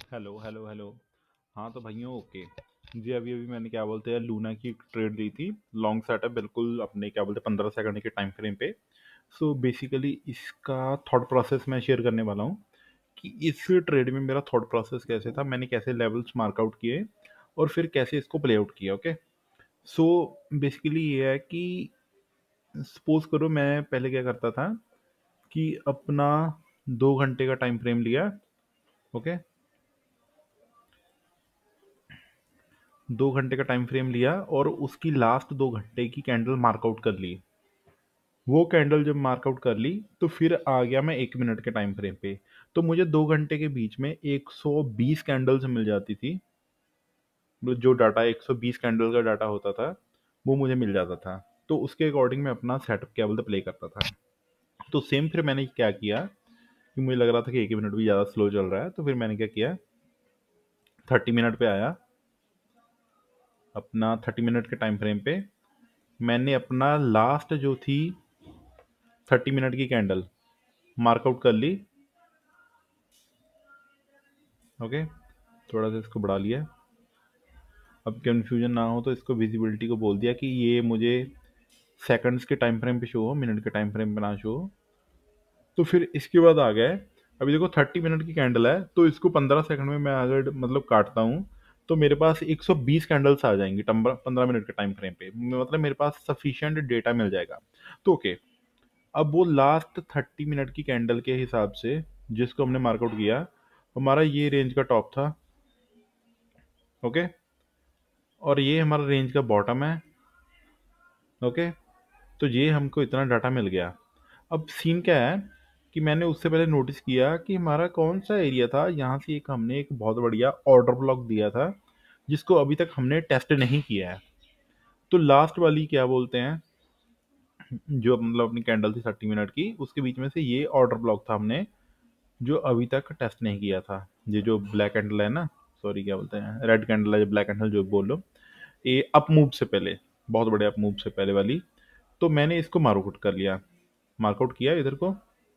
Hello hello hello. हाँ तो भाइयों ओके। जी अभी अभी मैंने क्या बोलते हैं लूना की एक ट्रेड दी थी। लॉन्ग सेटअप बिल्कुल अपने क्या बोलते हैं 15 सेकंड के टाइम फ्रेम पे। सो बेसिकली इसका थॉट प्रोसेस मैं शेयर करने वाला हूँ कि इस ट्रेड में मेरा थॉट प्रोसेस कैसे था, मैंने कैसे लेवल्स मार्कआउट किए और फिर कैसे इसको प्ले आउट किया। ओके। सो बेसिकली ये है कि सपोज करो मैं पहले क्या करता था कि अपना 2 घंटे का टाइम फ्रेम लिया। ओके। 2 घंटे का टाइम फ्रेम लिया और उसकी लास्ट 2 घंटे की कैंडल मार्कआउट कर ली। वो कैंडल जब मार्कआउट कर ली तो फिर आ गया मैं 1 मिनट के टाइम फ्रेम पे। तो मुझे 2 घंटे के बीच में 120 कैंडल्स मिल जाती थी। जो डाटा 120 कैंडल का डाटा होता था वो मुझे मिल जाता था। तो उसके अकॉर्डिंग मैं अपना सेटअप क्या बोलते प्ले करता था। तो सेम फिर मैंने क्या किया कि मुझे लग रहा था कि 1 मिनट भी ज़्यादा स्लो चल रहा है, तो फिर मैंने क्या किया 30 मिनट पे आया। अपना 30 मिनट के टाइम फ्रेम पे मैंने अपना लास्ट जो थी 30 मिनट की कैंडल मार्कआउट कर ली। ओके। थोड़ा सा इसको बढ़ा लिया। अब कन्फ्यूजन ना हो तो इसको विजिबिलिटी को बोल दिया कि ये मुझे सेकंड्स के टाइम फ्रेम पे शो हो, मिनट के टाइम फ्रेम पे ना शो हो। तो फिर इसके बाद आ गए। अभी देखो 30 मिनट की कैंडल है तो इसको 15 सेकंड में मैं अगर मतलब काटता हूँ तो मेरे पास 120 कैंडल्स आ जाएंगी 15 मिनट के टाइम फ्रेम पे, मतलब मेरे पास सफिशिएंट डेटा मिल जाएगा। तो ओके। अब वो लास्ट 30 मिनट की कैंडल के हिसाब से जिसको हमने मार्कआउट किया, हमारा ये रेंज का टॉप था। ओके। और ये हमारा रेंज का बॉटम है। ओके। तो ये हमको इतना डाटा मिल गया। अब सीन क्या है कि मैंने उससे पहले नोटिस किया कि हमारा कौन सा एरिया था, यहाँ से एक हमने एक बहुत बढ़िया ऑर्डर ब्लॉक दिया था जिसको अभी तक हमने टेस्ट नहीं किया है। तो लास्ट वाली क्या बोलते हैं जो मतलब अपनी कैंडल थी 30 मिनट की, उसके बीच में से ये ऑर्डर ब्लॉक था हमने जो अभी तक टेस्ट नहीं किया था। ये जो ब्लैक कैंडल है ना, सॉरी क्या बोलते हैं रेड कैंडल है, जो ब्लैक कैंडल जो बोल लो, ये अप मूव से पहले, बहुत बड़े अप मूव से पहले वाली। तो मैंने इसको मार्कआउट कर लिया, मार्कआउट किया इधर को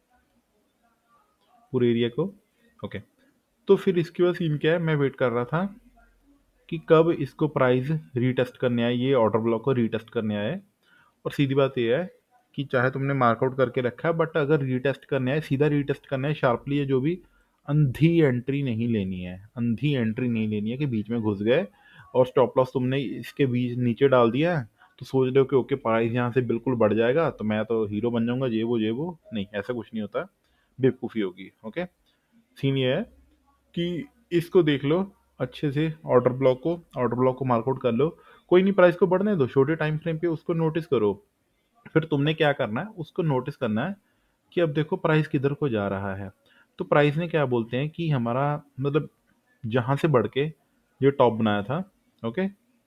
पूरे एरिया को। ओके। तो फिर इसके बाद सीन क्या है, मैं वेट कर रहा था कि कब इसको प्राइस रीटेस्ट करने आए, ये ऑर्डर ब्लॉक को रीटेस्ट करने आए। और सीधी बात ये है कि चाहे तुमने मार्कआउट करके रखा है बट अगर रीटेस्ट करने आए, सीधा रीटेस्ट करना है शार्पली, है जो भी अंधी एंट्री नहीं लेनी है, अंधी एंट्री नहीं लेनी है कि बीच में घुस गए और स्टॉप लॉस तुमने इसके बीच नीचे डाल दिया है तो सोच रहे हो कि ओके प्राइस यहाँ से बिल्कुल बढ़ जाएगा तो मैं तो हीरो बन जाऊंगा, ये वो नहीं, ऐसा कुछ नहीं होता। बेवकूफ़ी होगी। ओके। सीन ये है कि इसको देख लो अच्छे से, ऑर्डर ब्लॉक को मार्कआउट कर लो। कोई नहीं, प्राइस को बढ़ने दो छोटे टाइम फ्रेम पे, उसको नोटिस करो। फिर तुमने क्या करना है, उसको नोटिस करना है कि अब देखो प्राइस किधर को जा रहा है। तो प्राइस ने क्या बोलते हैं कि हमारा मतलब जहां से बढ़ के ये टॉप बनाया था। ओके।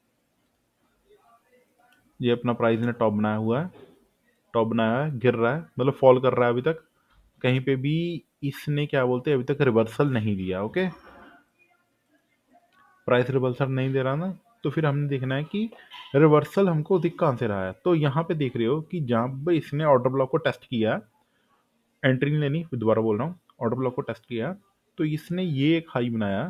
ये अपना प्राइस ने टॉप बनाया हुआ है, टॉप बनाया है, गिर रहा है मतलब फॉल कर रहा है अभी तक। कहीं पे भी इसने क्या बोलते हैं अभी तक रिवर्सल नहीं दिया। ओके। प्राइस रिवर्सल नहीं दे रहा ना, तो फिर हमने देखना है कि रिवर्सल हमको दिख कहाँ से रहा है। तो यहाँ पे देख रहे हो कि जहाँ पे इसने ऑर्डर ब्लॉक को टेस्ट किया, एंट्री नहीं लेनी, फिर दोबारा बोल रहा हूँ, ऑर्डर ब्लॉक को टेस्ट किया तो इसने ये एक हाई बनाया।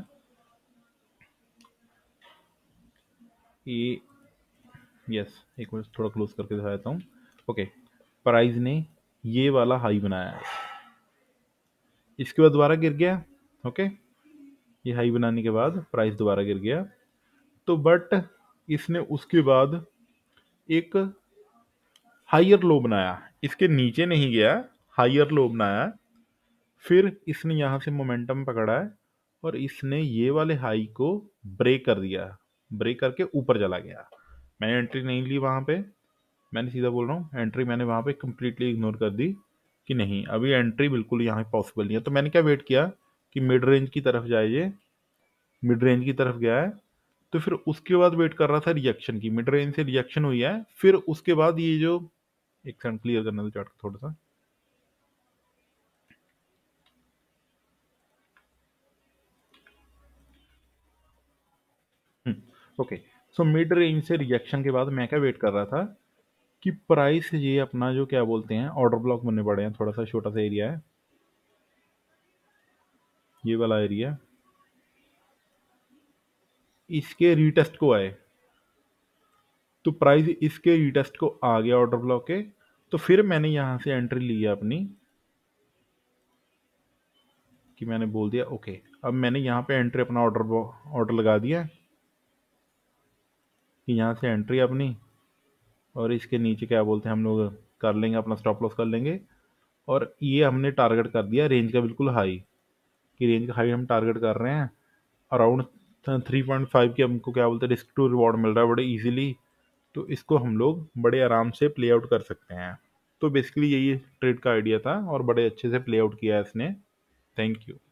ये यस, एक मिनट थोड़ा क्लोज करके दिखा देता हूँ। ओके। प्राइस ने ये वाला हाई बनाया, इसके बाद दोबारा गिर गया। ओके। ये हाई बनाने के बाद प्राइस दोबारा गिर गया। तो बट इसने उसके बाद एक हाइयर लो बनाया, इसके नीचे नहीं गया, हाइयर लो बनाया। फिर इसने यहाँ से मोमेंटम पकड़ा है और इसने ये वाले हाई को ब्रेक कर दिया, ब्रेक करके ऊपर चला गया। मैंने एंट्री नहीं ली वहाँ पे, मैंने सीधा बोल रहा हूँ एंट्री मैंने वहाँ पे कम्प्लीटली इग्नोर कर दी कि नहीं अभी एंट्री बिल्कुल यहाँ पॉसिबल नहीं है। तो मैंने क्या वेट किया कि मिड रेंज की तरफ जाए, ये मिड रेंज की तरफ गया है। तो फिर उसके बाद वेट कर रहा था रिएक्शन की, मिड रेंज से रिएक्शन हुई है, फिर उसके बाद ये जो एक सेकंड क्लियर करना था चार्ट थोड़ा सा। ओके। सो मिड रेंज से रिजेक्शन के बाद मैं क्या वेट कर रहा था कि प्राइस ये अपना जो क्या बोलते हैं ऑर्डर ब्लॉक बनने पड़े हैं, थोड़ा सा छोटा सा एरिया है ये वाला एरिया। इसके रीटेस्ट को आए, तो प्राइस इसके रीटेस्ट को आ गया ऑर्डर ब्लॉक के, तो फिर मैंने यहाँ से एंट्री ली है अपनी, कि मैंने बोल दिया ओके। अब मैंने यहाँ पे एंट्री अपना ऑर्डर लगा दिया कि यहाँ से एंट्री अपनी, और इसके नीचे क्या बोलते हैं हम लोग कर लेंगे, अपना स्टॉप लॉस कर लेंगे। और ये हमने टारगेट कर दिया रेंज का बिल्कुल हाई, कि रेंज का हाई हम टारगेट कर रहे हैं। अराउंड 3.5 की हमको क्या बोलते हैं रिस्क टू रिवॉर्ड मिल रहा है बड़े इजीली, तो इसको हम लोग बड़े आराम से प्ले आउट कर सकते हैं। तो बेसिकली यही ट्रेड का आइडिया था और बड़े अच्छे से प्ले आउट किया है इसने। Thank you.